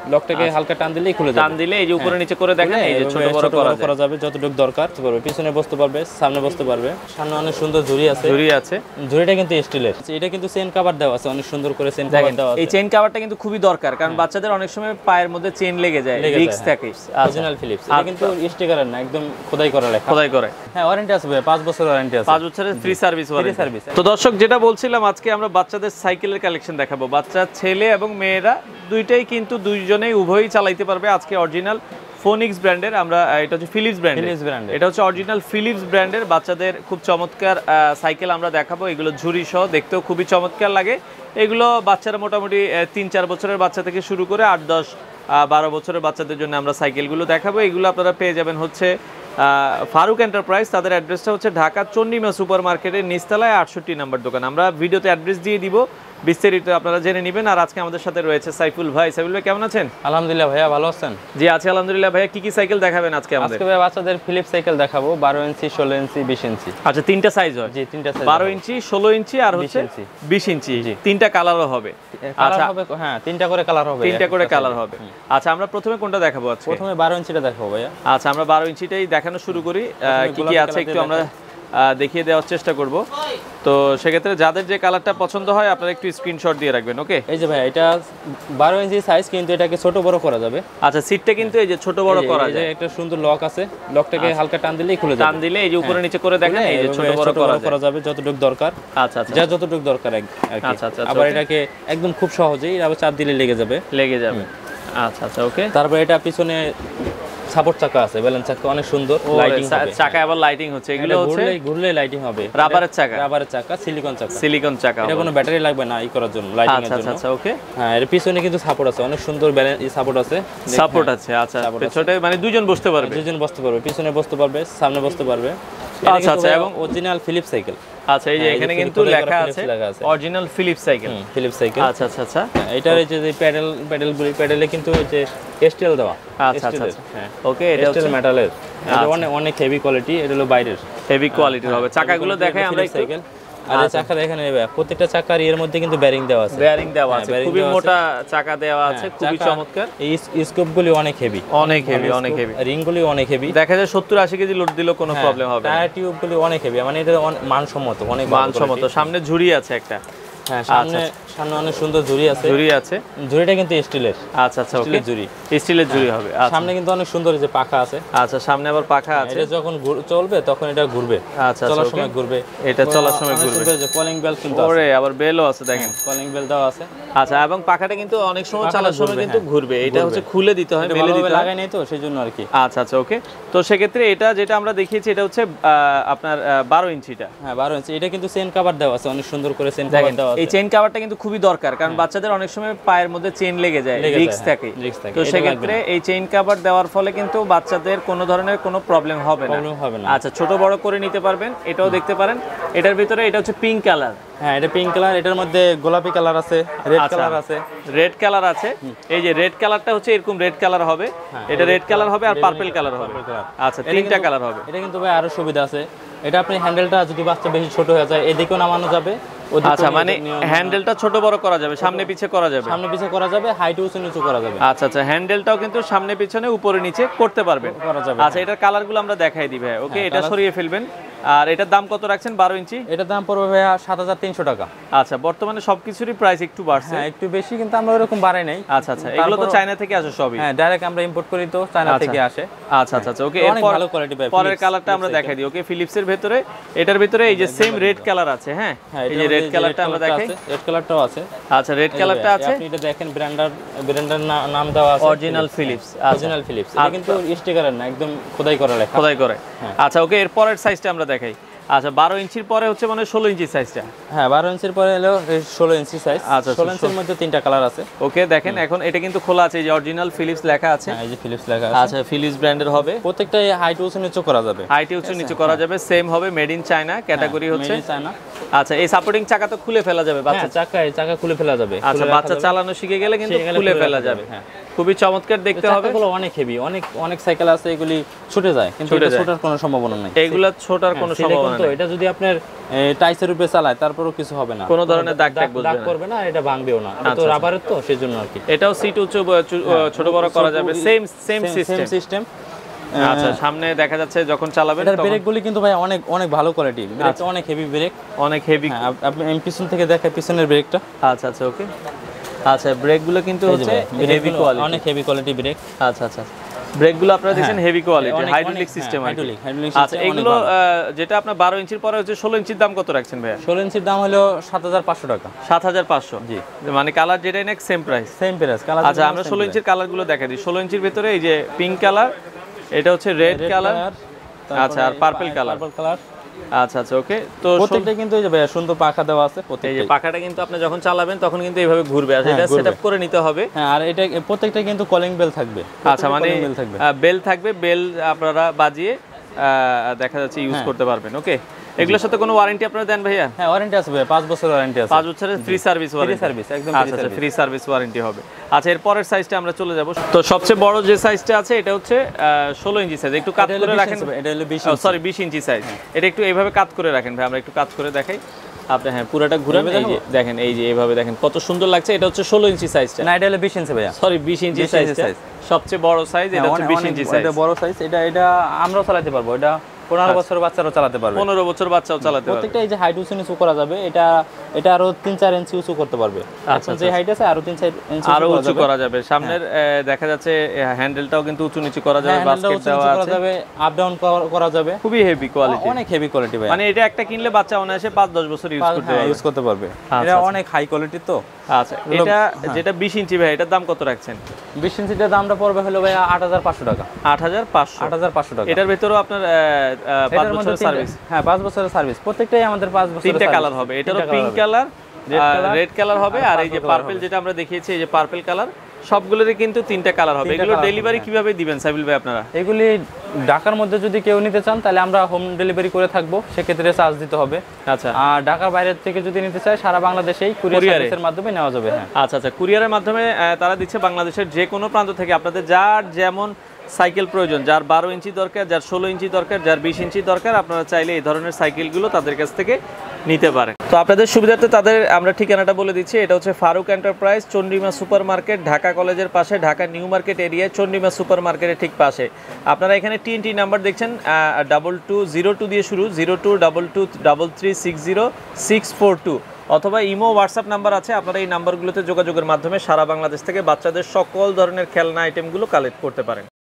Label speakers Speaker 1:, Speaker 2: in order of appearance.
Speaker 1: লকটাকে হালকা টান দিলেই খুলে যাবে।
Speaker 2: টান দিলে এই যে উপরে নিচে করে দেখেন এই যে ছোট বড়
Speaker 1: করা যাবে যতটুকু দরকার করবে। পিছনে বসতে পারবে, সামনে বসতে পারবে। সামনে অনেক সুন্দর ঝুড়ি আছে। ঝুড়িটা কিন্তু স্টিলের। এটা কিন্তু চেইন কভার দেওয়া আছে, অনেক সুন্দর করে চেইন কভার দেওয়া আছে।
Speaker 2: এই চেইন কভারটা কিন্তু খুবই দরকার, কারণ বাচ্চাদের অনেক সময় পায়ের মধ্যে চেইন লেগে যায়, রিস্ক থাকে।
Speaker 1: অরিজিনাল ফিলিপস, এটা কিন্তু স্টিকারের না, একদম খোদাই করা লেখা।
Speaker 2: খোদাই করে।
Speaker 1: হ্যাঁ, ওয়ারেন্টি আছে ভাই, 5 বছরের ওয়ারেন্টি আছে।
Speaker 2: 5 বছরের ফ্রি সার্ভিস ওয়ারেন্টি। তো দর্শক, যেটা বলছিলাম, আজকে আমরা বাচ্চাদের সাইকেলের কালেকশন দেখাবো। বাচ্চা ছেলে এবং মেয়েরা দুইটাই কিন্তু দুইজনেই উভয়ই চালাইতে পারবে। আজকে অরিজিনাল ফোনিক্স ব্র্যান্ডের, আমরা এটা হচ্ছে ফিলিপস ব্র্যান্ডের, এটা হচ্ছে অরিজিনাল ফিলিপস ব্র্যান্ডের বাচ্চাদের খুব চমৎকার সাইকেল আমরা দেখাবো। এগুলো ঝুড়ি সহ, দেখতেও খুবই চমৎকার লাগে। এগুলো বাচ্চারা মোটামুটি 3-4 বছরের বাচ্চা থেকে শুরু করে 8-10-12 বছরের বাচ্চাদের জন্য আমরা সাইকেলগুলো দেখাবো। এগুলো আপনারা পেয়ে যাবেন হচ্ছে ফারুক এন্টারপ্রাইজ। তাদের অ্যাড্রেসটা হচ্ছে ঢাকা চন্দ্রিমা সুপার মার্কেটের নিচতলায় 68 নম্বর দোকান। আমরা ভিডিওতে অ্যাড্রেস দিয়ে দিব, বিস্তারিত আপনারা জেনে নেবেন। আর আজকে আমাদের সাথে রয়েছে সাইফুল ভাই। সাইফুল ভাই কেমন আছেন?
Speaker 1: আলহামদুলিল্লাহ ভাইয়া, ভালো আছেন?
Speaker 2: জি আছি আলহামদুলিল্লাহ। ভাইয়া কি কি সাইকেল দেখাবেন আজকে আমাদের?
Speaker 1: আজকে ভাই বাচ্চাদের ফিলিপস সাইকেল দেখাবো, 12 ইঞ্চি, 16 ইঞ্চি, 20 ইঞ্চি।
Speaker 2: আচ্ছা, তিনটা সাইজ হয়?
Speaker 1: জি, তিনটা সাইজ,
Speaker 2: 12 ইঞ্চি, 16 ইঞ্চি আর হচ্ছে 20 ইঞ্চি। তিনটা কালারও হবে?
Speaker 1: আচ্ছা হবে, হ্যাঁ, তিনটা করে কালার হবে।
Speaker 2: তিনটা করে কালার হবে। আচ্ছা, আমরা প্রথমে কোনটা দেখাবো আজকে?
Speaker 1: প্রথমে 12 ইঞ্চিটা দেখাবো ভাইয়া।
Speaker 2: আচ্ছা, আমরা 12 ইঞ্চিটাই দেখানো শুরু করি। কি কি আছে একটু আমরা দেখিয়ে দেওয়ার চেষ্টা করব। তো সেক্ষেত্রে যাদের যে কালারটা পছন্দ হয় আপনারা একটু স্ক্রিনশট দিয়ে রাখবেন। ওকে,
Speaker 1: এই যে ভাই, এটা 12 ইঞ্চি সাইজ, কিন্তু এটাকে ছোট বড় করা যাবে।
Speaker 2: আচ্ছা, সিটটা কিন্তু এই যে ছোট বড় করা যায়।
Speaker 1: একটা সুন্দর লক আছে, লকটাকে হালকা টান দিলেই খুলে যাবে।
Speaker 2: টান দিলে এই যে উপরে নিচে করে দেখেন এই যে ছোট বড় করা যাবে
Speaker 1: যতটুকু দরকার।
Speaker 2: আচ্ছা আচ্ছা,
Speaker 1: যা যতটুকু দরকার আর কি।
Speaker 2: আচ্ছা আচ্ছা,
Speaker 1: আবার এটাকে একদম খুব সহজেই আবার চাপ দিলে লেগে যাবে।
Speaker 2: আচ্ছা আচ্ছা, ওকে।
Speaker 1: তারপর এটা পিছনে সাপোর্ট চাকা আছে, ব্যালেন্স চাকা, অনেক সুন্দর লাইটিং হবে।
Speaker 2: চাকা আবার লাইটিং হচ্ছে, এগুলো হচ্ছে
Speaker 1: ঘুরলে লাইটিং হবে।
Speaker 2: রাবারের চাকা, সিলিকন চাকা।
Speaker 1: এটা কোনো ব্যাটারি লাগবে না এই করার জন্য, লাইটিং এর জন্য।
Speaker 2: আচ্ছা আচ্ছা, ওকে।
Speaker 1: হ্যাঁ, এর পিছনে কিন্তু সাপোর্ট আছে, অনেক সুন্দর ব্যালেন্স সাপোর্ট আছে।
Speaker 2: আচ্ছা, পেছনে মানে দুইজন বসতে পারবে?
Speaker 1: দুইজন বসতে পারবে, পিছনে বসতে পারবে, সামনে বসতে পারবে।
Speaker 2: আচ্ছা আচ্ছা, এবং
Speaker 1: অরিজিনাল ফিলিপস সাইকেল।
Speaker 2: আচ্ছা, এই যে এখানে কিন্তু লেখা আছে অরিজিনাল ফিলিপস সাইকেল। আচ্ছা আচ্ছা আচ্ছা,
Speaker 1: এটার এই যে প্যাডেলে কিন্তু এই যে স্টিল দেওয়া।
Speaker 2: আচ্ছা আচ্ছা, হ্যাঁ, ওকে। এটা হচ্ছে
Speaker 1: মেটালের, অনেক হেভি কোয়ালিটি। এটা হলো বাইরের
Speaker 2: হেভি কোয়ালিটির হবে। চাকাগুলো দেখাই আমরা সাইকেল।
Speaker 1: আর এই চাকা দেখেন, প্রত্যেকটা চাকার এর মধ্যে কিন্তু বেয়ারিং দেওয়া আছে।
Speaker 2: খুবই মোটা চাকা দেওয়া আছে, খুবই চমৎকার।
Speaker 1: এই স্কোপগুলি অনেক হেভি, রিংগুলি অনেক হেভি।
Speaker 2: দেখা যায় 70-80 কেজি লোড দিলেও কোনো প্রবলেম হবে না।
Speaker 1: টায়ার টিউবগুলি অনেক হেভি, মানে এটা মানসম্মত, অনেক মানসম্মত।
Speaker 2: সামনে ঝুড়ি আছে একটা।
Speaker 1: হ্যাঁ, সামনে অনেক সুন্দর ঝুড়ি আছে। ঝুড়িটা কিন্তু স্টিলের।
Speaker 2: আচ্ছা আচ্ছা, ওকে, স্টিলের ঝুড়ি হবে।
Speaker 1: সামনে কিন্তু অনেক সুন্দর যে পাখা আছে।
Speaker 2: আচ্ছা, সামনে আবার পাখা আছে।
Speaker 1: এটা যখন চলবে তখন এটা ঘুরবে।
Speaker 2: আচ্ছা,
Speaker 1: চলার সময় ঘুরবে।
Speaker 2: এটা চলার সময় ঘুরবে।
Speaker 1: যে কলিং বেল কিন্তু আছে।
Speaker 2: ওরে, আবার বেলও আছে দেখেন,
Speaker 1: কলিং বেল দেওয়া আছে।
Speaker 2: আচ্ছা, এবং পাখাটা কিন্তু অনেক সময় চালার সময় কিন্তু ঘুরবে। এটা হচ্ছে খুলে দিতে হয়, মেলে দিতে হয়,
Speaker 1: লাগাই নাই তো সেজন্য আর কি।
Speaker 2: আচ্ছা আচ্ছা, ওকে। তো সেক্ষেত্রে এটা যেটা আমরা দেখিয়েছি এটা হচ্ছে আপনার 12 ইঞ্চিটা।
Speaker 1: হ্যাঁ, 12 ইঞ্চি। এটা কিন্তু চেইন কভার দেওয়া আছে, অনেক সুন্দর করে চেইন কভার দেওয়া আছে।
Speaker 2: এই চেইন কভারটা কিন্তু খুবই দরকার, কারণ বাচ্চাদের অনেক সময় পায়ের মধ্যে চেইন লেগে যায়, রিস্ক থাকে। তো সেক্ষেত্রে এই চেইন কভার দেওয়ার ফলে কিন্তু বাচ্চাদের কোনো ধরনের কোনো প্রবলেম হবে না। আচ্ছা, ছোট বড় করে নিতে পারবেন। এটাও দেখতে পারেন, এটার ভিতরে এটা হচ্ছে পিঙ্ক কালার।
Speaker 1: হ্যাঁ, এটা পিঙ্ক কালার। এটার মধ্যে গোলাপি কালার আছে, রেড কালার আছে।
Speaker 2: রেড কালার আছে, এই যে রেড কালারটা হচ্ছে এরকম রেড কালার হবে। এটা রেড কালার হবে আর পার্পল কালার হবে। আচ্ছা, তিনটা কালার হবে।
Speaker 1: এটা কিন্তু ভাই আরো সুবিধা আছে। এটা আপনি হ্যান্ডেলটা যদি বাচ্চা বেশি ছোট হয়ে যায় এদিকেও নামানো যাবে।
Speaker 2: আচ্ছা, মানে হ্যান্ডেলটা ছোট বড় করা যাবে, সামনে পিছে করা যাবে,
Speaker 1: হাইট উঁচু নিচু করা যাবে।
Speaker 2: আচ্ছা আচ্ছা, হ্যান্ডেলটাও কিন্তু সামনে পিছনে উপরে নিচে করতে পারবেন। আচ্ছা, এটার কালারগুলো আমরা দেখাই দিই ভাই। ওকে, এটা সরিয়ে ফেলবেন। আর এটার দাম কত রাখছেন 12 ইঞ্চি?
Speaker 1: এটার দাম পড়বে ভাইয়া 7300 টাকা।
Speaker 2: আচ্ছা, বর্তমানে সবকিছুরই প্রাইস একটু বাড়ছে।
Speaker 1: হ্যাঁ, একটু বেশি, কিন্তু আমরা ওরকম বাড়াই নাই।
Speaker 2: আচ্ছা আচ্ছা, এগুলো তো চায়না থেকে আসে সবই।
Speaker 1: হ্যাঁ, ডাইরেক্ট আমরা ইম্পোর্ট করি, তো চায়না থেকে আসে।
Speaker 2: আচ্ছা আচ্ছা, ওকে। এরপর ভালো কোয়ালিটি ভাই, পরের কালারটা আমরা দেখাই দিই। ওকে, ফিলিপসের ভিতরে, এটার ভিতরে এই যে সেম রেড কালার আছে। হ্যাঁ, এই যে রেড কালারটা আমরা দেখাই।
Speaker 1: রেড কালারটাও আছে।
Speaker 2: আচ্ছা, রেড কালারটা আছে।
Speaker 1: আপনি এটা দেখেন, ব্র্যান্ডের নাম দেওয়া আছে,
Speaker 2: অরিজিনাল ফিলিপস।
Speaker 1: এটা কিন্তু স্টিকারের না, একদম খোদাই করা লেখা।
Speaker 2: আচ্ছা, ওকে। এর পরের সাইজটা আমরা দেখাই। আচ্ছা, 12 ইঞ্চির পরে হচ্ছে মানে 16 ইঞ্চি সাইজটা।
Speaker 1: হ্যাঁ, 12 ইঞ্চির পরে হলো 16 ইঞ্চি সাইজ।
Speaker 2: আচ্ছা,
Speaker 1: 16 ইঞ্চির মধ্যে তিনটা কালার আছে।
Speaker 2: ওকে, দেখেন এখন এটা কিন্তু খোলা আছে, এই যে অরিজিনাল ফিলিপস লেখা আছে।
Speaker 1: হ্যাঁ, এই যে ফিলিপস লেখা আছে।
Speaker 2: আচ্ছা, ফিলিপস ব্র্যান্ডের হবে।
Speaker 1: প্রত্যেকটাই হাইট উঁচু নিচু করা যাবে।
Speaker 2: হাইট উঁচু নিচু করা যাবে, সেম হবে, মেড ইন চায়না ক্যাটাগরি হচ্ছে।
Speaker 1: Made in China.
Speaker 2: আচ্ছা, এই সাপোর্টিং চাকা তো খুলে ফেলা যাবে বাচ্চা?
Speaker 1: চাকা খুলে ফেলা যাবে।
Speaker 2: আচ্ছা, বাচ্চা চালানো শিখে গেলে কিন্তু খুলে ফেলা যাবে।
Speaker 1: হ্যাঁ,
Speaker 2: খুবই চমৎকার দেখতে হবে।
Speaker 1: চাকাগুলো অনেক হেভি, অনেক সাইকেল আছে এগুলি ছুটে যায়, কিন্তু এটা ছোটার কোনো সম্ভাবনা নাই।
Speaker 2: এইগুলা ছোটার কোনো সম্ভাবনা নেই।
Speaker 1: এটা যদি আপনার টাইসের উপরে চালায় তারপরও কিছু হবে না,
Speaker 2: কোনো ধরনের দাগ
Speaker 1: করবে না, এটা ভাঙবেও না। এটা তো রাবারের, তো সেজন্য আর কি।
Speaker 2: এটাও সিট উঁচু ছোট বড় করা যাবে, সেম সিস্টেম। আচ্ছা, সামনে দেখা যাচ্ছে যখন চালাবেন
Speaker 1: এটার ব্রেকগুলি কিন্তু ভাই অনেক ভালো কোয়ালিটি, ব্রেকটা অনেক হেভি ব্রেক,
Speaker 2: অনেক হেভি।
Speaker 1: আপনি পিছন থেকে দেখেন পিছনের ব্রেকটা।
Speaker 2: আচ্ছা ওকে। আচ্ছা, ব্রেকগুলো কিন্তু হচ্ছে হেভি কোয়ালিটি,
Speaker 1: অনেক হেভি কোয়ালিটি ব্রেক।
Speaker 2: আচ্ছা ব্রেকগুলো আপনারা দেখেন হেভি কোয়ালিটি, হাইড্রোলিক সিস্টেম আর কি। আচ্ছা, এগুলো যেটা আপনার 12 ইঞ্চির পরে হচ্ছে 16 ইঞ্চির দাম কত রাখছেন ভাইয়া?
Speaker 1: 16 ইঞ্চির দাম হলো 7500 টাকা।
Speaker 2: 7500,
Speaker 1: জি।
Speaker 2: মানে কালার যেটাই নেক সেম প্রাইস।
Speaker 1: কালার।
Speaker 2: আচ্ছা, আমরা 16 ইঞ্চির কালারগুলো দেখাই দিই। 16 ইঞ্চির ভিতরে এই যে পিঙ্ক কালার, এটা হচ্ছে রেড কালার, আচ্ছা, আর পার্পল কালার। আচ্ছা ওকে। তো
Speaker 1: প্রত্যেকটা কিন্তু এই যে ভাই সুন্দর পাখা দেওয়া আছে,
Speaker 2: এই যে পাখাটা কিন্তু আপনি যখন চালাবেন তখন কিন্তু এইভাবে ঘুরবে, আর এটা সেটআপ করে নিতে হবে।
Speaker 1: হ্যাঁ, আর এটা প্রত্যেকটা কিন্তু কলিং বেল থাকবে।
Speaker 2: আচ্ছা, মানে বেল থাকবে, বেল আপনারা বাজিয়ে দেখা যাচ্ছে ইউজ করতে পারবেন। ওকে, এগুলোর সাথে কোনো ওয়ারেন্টি আপনারা দেন ভাইয়া?
Speaker 1: হ্যাঁ, ওয়ারেন্টি আছে ভাই, 5 বছরের ওয়ারেন্টি আছে।
Speaker 2: 5 বছরের free service warranty.
Speaker 1: Free service, একদম
Speaker 2: আচ্ছা, ফ্রি সার্ভিস ওয়ারেন্টি হবে। আচ্ছা, এর পরের সাইজটা আমরা চলে যাব। তো সবচেয়ে বড় যে সাইজটা আছে এটা হচ্ছে 16 ইঞ্চি সাইজ। একটু কাট করে রাখেন।
Speaker 1: এটা হলো
Speaker 2: 20 ইঞ্চি সাইজ। এটা একটু এইভাবে কাট করে রাখেন ভাই, আমরা একটু কাট করে দেখাই আপনি। হ্যাঁ, পুরোটা ঘুরান। এই যে দেখেন, এই যে এইভাবে দেখেন কত সুন্দর লাগছে। এটা হচ্ছে 16 ইঞ্চি সাইজটা।
Speaker 1: না, এটা হলো 20 ইঞ্চি ভাইয়া।
Speaker 2: সরি, 20 ইঞ্চি সাইজটা সবচেয়ে বড় সাইজ। এটা হচ্ছে 20 ইঞ্চি সাইজ।
Speaker 1: এটা বড় সাইজ। এটা আমরাও চালাতে পারবো। এটা 15 বছরের বাচ্চারাও চালাতে পারবে।
Speaker 2: 15 বছর বাচ্চাও চালাতে পারবে।
Speaker 1: প্রত্যেকটা এই যে হাইট উঁচু করা যাবে। এটা আরো 3-4 ইঞ্চি উঁচু করতে পারবে।
Speaker 2: আচ্ছা,
Speaker 1: যে হাইট আছে আরো 3-4 ইঞ্চি
Speaker 2: আরো উঁচু করা যাবে। সামনের দেখা যাচ্ছে হ্যান্ডেলটাও কিন্তু উঁচু নিচু করা যাবে, বাস্কেট দেওয়া আছে,
Speaker 1: আপ ডাউন করা যাবে।
Speaker 2: খুবই হেভি কোয়ালিটি,
Speaker 1: অনেক হেভি কোয়ালিটি ভাই।
Speaker 2: মানে এটা একটা কিনলে বাচ্চা অনায়াসে 5-10 বছর ইউজ করতে পারবে।
Speaker 1: এটা অনেক হাই কোয়ালিটি তো।
Speaker 2: আচ্ছা, এটা যেটা 20 ইঞ্চি ভাই, এটার দাম কত রাখছেন?
Speaker 1: 20 ইঞ্চিটার দামটা পড়বে হলো ভাই 8500 টাকা।
Speaker 2: 8500
Speaker 1: টাকা।
Speaker 2: এটার ভিতরেও আপনার 5 বছরের সার্ভিস।
Speaker 1: হ্যাঁ, 5 বছরের সার্ভিস। প্রত্যেকটাই আমাদের 5 বছরের।
Speaker 2: তিনটা কালার হবে। এটারও পিঙ্ক কালার, রেড কালার হবে, আর এই যে পার্পল যেটা আমরা দেখিয়েছি, এই যে পার্পল কালার, সবগুলোরই কিন্তু 3টা কালার হবে। এগুলো ডেলিভারি কিভাবে দিবেন সাবিল ভাই আপনারা?
Speaker 1: এগুলি ঢাকার মধ্যে যদি কেউ নিতে চান তাহলে আমরা হোম ডেলিভারি করে থাকবো, সেক্ষেত্রে চার্জ দিতে হবে।
Speaker 2: আচ্ছা,
Speaker 1: আর ঢাকার বাইরে থেকে যদি নিতে চায় সারা বাংলাদেশেই কুরিয়ার সার্ভিসের মাধ্যমে নেওয়া যাবে। হ্যাঁ,
Speaker 2: আচ্ছা, কুরিয়ারের মাধ্যমে তারা দিচ্ছে বাংলাদেশের যে কোনো প্রান্ত থেকে। আপনাদের যার যেমন সাইকেল প্রয়োজন, যার 12 ইঞ্চি দরকার, যার 16 ইঞ্চি দরকার, যার 20 ইঞ্চি দরকার, আপনারা চাইলে এই ধরনের সাইকেলগুলো তাদের কাছ থেকে নিতে পারেন। তো আপনাদের সুবিধার্থে তাদের আমরা ঠিকানাটা বলে দিচ্ছি। এটা হচ্ছে Faruk enterprise, Chandrima super market, Dhaka কলেজের পাশে, ঢাকা নিউ মার্কেট এরিয়ায়, চন্দ্রিমা সুপার মার্কেটের ঠিক পাশে। আপনারা এখানে TNT নাম্বার দেখছেন, 2202 দিয়ে শুরু, 02223360 অথবা ইমো হোয়াটসঅ্যাপ নাম্বার আছে। আপনারা এই নাম্বারগুলোতে যোগাযোগের মাধ্যমে সারা বাংলাদেশ থেকে বাচ্চাদের সকল ধরনের খেলনা আইটেমগুলো কালেক্ট করতে পারেন।